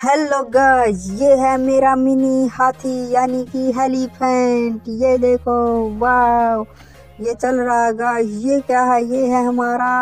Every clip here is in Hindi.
हेलो गाइस, ये है मेरा मिनी हाथी यानी कि हेलीफेंट। ये देखो, वाह, ये चल रहा है गाइस। ये क्या है? ये है हमारा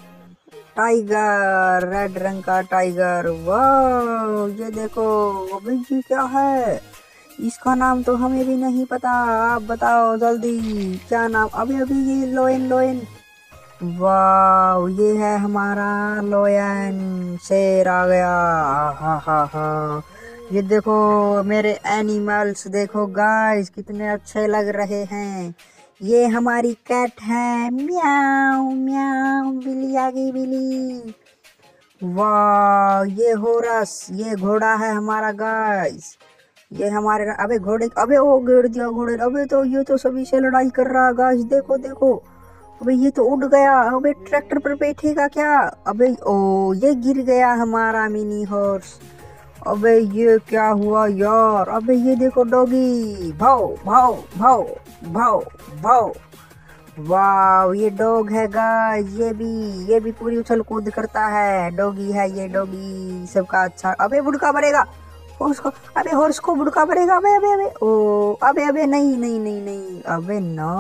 टाइगर, रेड रंग का टाइगर। वाह, ये देखो। अबे ये क्या है? इसका नाम तो हमें भी नहीं पता। आप बताओ जल्दी, क्या नाम? अभी अभी ये लोयन लोयन। वाह, ये है हमारा लोयन। शेर आ गया। हा हा हा। ये देखो मेरे एनिमल्स, देखो गाइस कितने अच्छे लग रहे हैं। ये हमारी कैट है, म्याऊ म्याऊ, बिल्ली आ गई बिल्ली। वाह, ये होरस, ये घोड़ा है हमारा गाइस। ये हमारे, अबे घोड़े, अबे वो गिर दिया घोड़े। अबे तो ये तो सभी से लड़ाई कर रहा है गाइस, देखो देखो। अबे ये तो उड़ गया। अबे ट्रैक्टर पर बैठेगा क्या? अबे ओ, ये गिर गया हमारा मिनी हॉर्स। अबे ये क्या हुआ यार? अबे ये देखो डॉगी, भाओ भाओ भाओ भाओ भाओ। वाह, ये डॉग है गाइस। ये भी पूरी उछल कूद करता है। डॉगी है ये, डॉगी सबका अच्छा। अबे बुड़का भरेगा हॉर्स को। अबे हॉर्स को बुड़का भरेगा। अबे अबे अबे ओ, अबे अबे नहीं नहीं नहीं नहीं, अबे नो।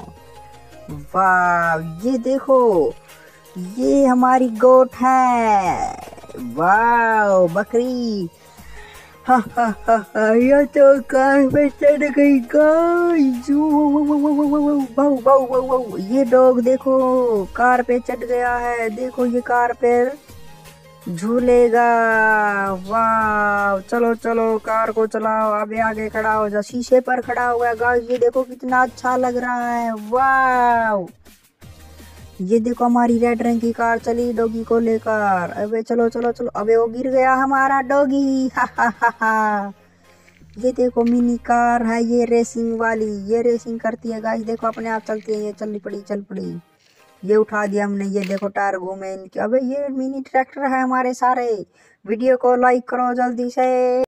वाह, ये देखो, ये हमारी गोट है। वाह, बकरी। हा हा हा हा, ये तो कार पे चढ़ गई guys. Wow wow wow wow, ये डॉग देखो कार पे चढ़ गया है। देखो ये कार पे झूलेगा। वाह, चलो चलो कार को चलाओ। अबे आगे खड़ा हो जा, शीशे पर खड़ा हुआ है गाइस। ये देखो कितना अच्छा लग रहा है। वाह, ये देखो हमारी रेड रंग की कार चली डॉगी को लेकर। अबे चलो चलो चलो। अबे वो गिर गया हमारा डॉगी। हा हा हा हा। ये देखो मिनी कार है ये, रेसिंग वाली। ये रेसिंग करती है गाइस, देखो अपने आप चलती है। ये चल पड़ी चल पड़ी। ये उठा दिया हमने। ये देखो टायर घूमे इनके। अबे ये मिनी ट्रैक्टर है हमारे सारे। वीडियो को लाइक करो जल्दी से।